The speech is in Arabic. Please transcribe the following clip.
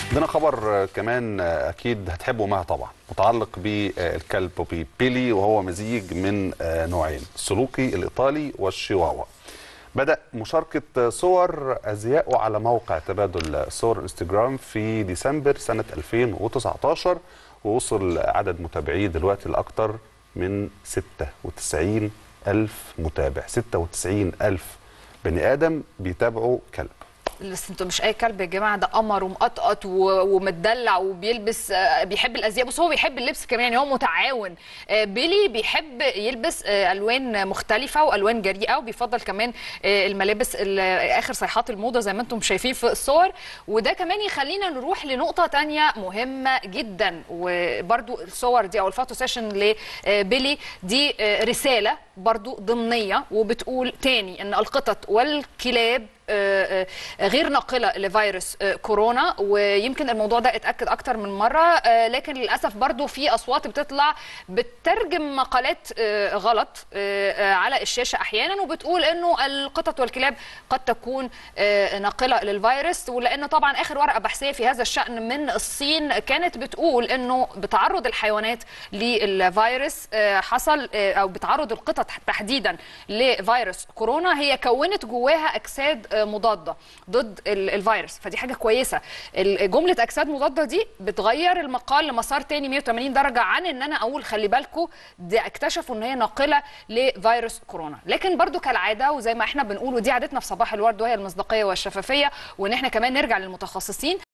عندنا خبر كمان اكيد هتحبوا معاه طبعا، متعلق بالكلب بوبي بيلي، وهو مزيج من نوعين، السلوكي الايطالي والشيواوا. بدأ مشاركة صور أزيائه على موقع تبادل صور انستجرام في ديسمبر سنة 2019، ووصل عدد متابعيه دلوقتي لأكثر من 96 ألف متابع. 96 ألف بني آدم بيتابعوا كلب. بس انتوا مش اي كلب يا جماعه، ده قمر ومقطقط ومتدلع وبيلبس، بيحب الازياء. بص هو بيحب اللبس كمان، يعني هو متعاون. بيلي بيحب يلبس الوان مختلفه والوان جريئه، وبيفضل كمان الملابس اخر صيحات الموضه زي ما انتم شايفين في الصور. وده كمان يخلينا نروح لنقطه ثانيه مهمه جدا، وبرده الصور دي او الفوتو سيشن لبيلي دي رساله برضو ضمنيه، وبتقول تاني ان القطط والكلاب غير ناقله لفيروس كورونا. ويمكن الموضوع ده اتاكد اكتر من مره، لكن للاسف برضو في اصوات بتطلع بتترجم مقالات غلط على الشاشه احيانا، وبتقول انه القطط والكلاب قد تكون ناقله للفيروس. ولان طبعا اخر ورقه بحثيه في هذا الشان من الصين كانت بتقول انه بتعرض الحيوانات للفيروس حصل، او بتعرض القطط تحديدا لفيروس كورونا، هي كونت جواها اجساد مضاده ضد الفيروس. فدي حاجه كويسه. جمله اجساد مضاده دي بتغير المقال لمسار تاني 180 درجه عن ان انا اقول خلي بالكم دي اكتشفوا ان هي ناقله لفيروس كورونا. لكن برضو كالعاده وزي ما احنا بنقول، ودي عادتنا في صباح الورد، وهي المصداقيه والشفافيه، وان احنا كمان نرجع للمتخصصين.